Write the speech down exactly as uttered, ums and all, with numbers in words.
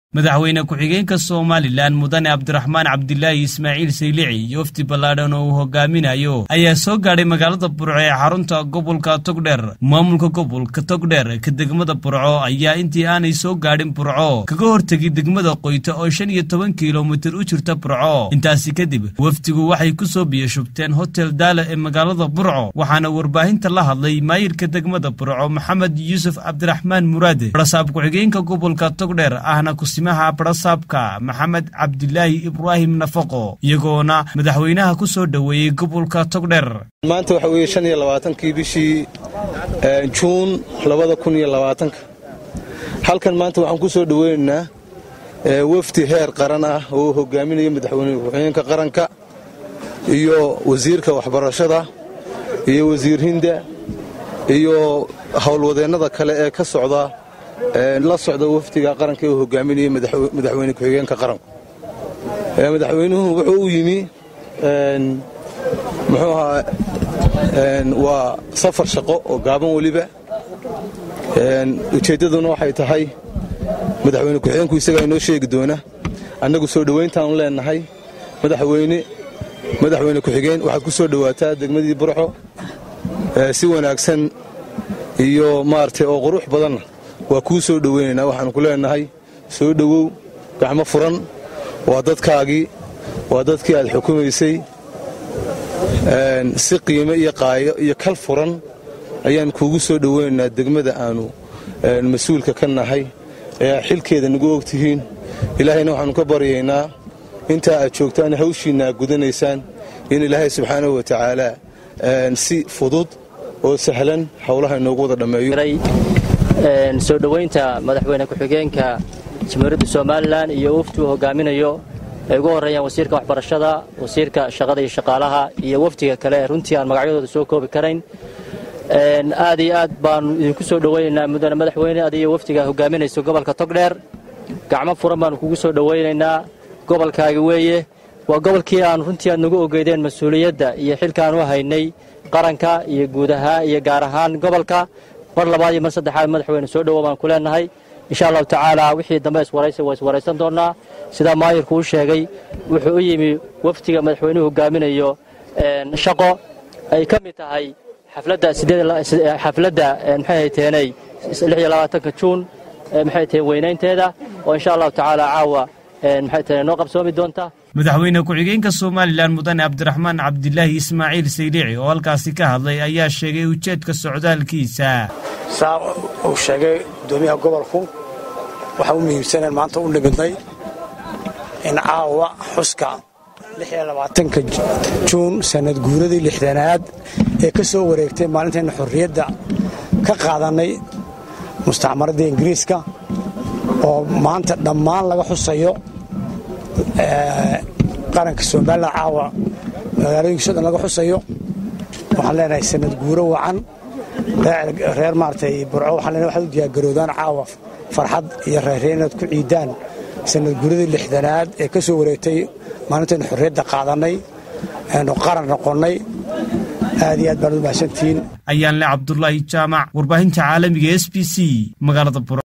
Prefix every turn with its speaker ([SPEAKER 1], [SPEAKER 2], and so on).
[SPEAKER 1] madaxweyne ku-xigeenka Soomaaliland mudane Cabdiraxmaan Cabdilaahi Ismaaciil Saylici iyo wafdi ballaadhan oo hogaaminayo ayaa soo gaadhay magaalada Burco ee xarunta gobolka Togdheer. Maamulka gobolka Togdheer ka degmada Burco ayaa intii aanay soo gaadhin Burco kaga hortagay degmada Qoyta oo shan iyo toban kiiloomitir u jirta Burco. Intaasi kadib wafdigu waxay ku soo biyashubteen Hotel Daala ee magaalada Burco, waxaana warbaahinta la hadlay maayirka degmada Burco Maxamed Yuusuf Cabdiraxmaan Muraade. Rasaab ku-xigeenka gobolka Togdheer ahna ku simaha Barasaabka Maxamed Cabdilaahi Ibraahim Nafaqo iyagoona madaxweynaha ku soo dhaweeyay gobolka Togdheer.
[SPEAKER 2] maanta waxa weeye shan iyo labaatan kii bishii June laba kun iyo labaatan halkan maanta waxaan ku soo dhaweynaynaa wafdi heer qaran ah oo hogaaminaya madaxweynaha ku-xigeenka qaranka iyo wasiirka waxbarashada iyo wasiir Hinda iyo howlwadeennada kale ee ka socda la socda wafdiga qaranka ee hogaaminaya madaxweyne ku-xigeenka qaranka. madaxweynuhu wuxuu u yimi een muxuu ahaa een waa safar shaqo oo gaaban waliba een ujeedaduna waxay tahay madaxweyne ku-xigeenku isaga inoo sheegi doona annagu soo dhaweyntaan leenahay madaxweyne madaxweyne ku-xigeen waxaad ku soo dhawaataa degmadii Burco si wanaagsan iyo maartay oo qurux badan waa ku soo dhaweynaa. waxaan ku leenahay soo dhawow gacmo furan, waa dadkaagii waa dadkii aad xukumaysay een si qiimo iyo qaayo iyo kal furan ayaan kuugu soo dhaweynaa degmada aanu mas'uulka ka nahay ee xilkeeda nagu ogtihiin. ilaahayna waxaanu ka baryaynaa inta aad joogtaan hawshiina gudanaysaan in ilaahay subxaanahu wa tacaala si fudud oo sahlan hawlaha inoogu wada dhameeyo.
[SPEAKER 3] soo dhaweynta madaxweyne ku-xigeenka Jamhuuriyadda Soomaaliland iyo wafdigu hogaaminayo ee ugu horeeyaan wasiirka waxbarashada, wasiirka shaqada iyo shaqaalaha iyo wafdiga kale runtii aan magacyadooda soo koobi karayn. een aad iyo aad baan idinku soo dhaweynaynaa mudane madaxweyne aad iyo wafdiga hogaaminayso gobolka Togdheer. gacmo furan baan kugu soo dhaweynaynaa. gobolkaaga weeye waa gobolkii aan runtii aad nagu ogeydeen mas'uuliyadda iyo xilkaan u haynay qaranka iyo guud ahaan iyo gaar ahaan gobolka. mar labaad iyo mar saddexaad madaxweyne soo dhawow baan ku leenahay. insha Allah tacaala wixii dambe iswaraysi way iswaraysan doonaa. sida maayirku uu sheegay wuxuu u yimi wafdiga madaxweynuhu hogaaminayo een shaqo ay ka mid tahay xafladda xafladda maxay tahay lix iyo labaatanka June maxay tahay weynaynteeda oo insha Allah tacaala caawa maxay tahay noo qabsoomi doonta.
[SPEAKER 1] madaxweyne ku-xigeenka Soomaaliland mudane Cabdiraxmaan Cabdilaahi Ismaaciil Saylici oo halkaasi ka hadlay ayaa sheegay ujeedka socdaalkiisa.
[SPEAKER 4] saa uu sheegay gudoomiyaha gobolku waxa uu muhiimsanaa maanta u dhibnay in caawa xuska lix iyo labaatanka June sanad guuradii lixdanaad ee ka soo wareegtay maalinteena xorriyadda ka qaadanay mustacmaradda Ingiriiska oo maanta dhammaan laga xusayo qaranka Soomaaliland caawa magaalooyinka dhan laga xusayo. waxaan leenahay sanad guuro wacan reer maartay Burco waxaan leenahay waxa u diyaar garoodaan caawa farxad iyo reereynad ku ciidaan sanad guuradii lixdanaad ee ka soo wareegtay maalintan xorriyadda qaadanay aanu qaran noqonay. aad iyo aad baan u mahadsantiin.
[SPEAKER 1] ayaan le Cabdullaahi Jaamac warbaahinta caalamiga S B C magaalada Burco.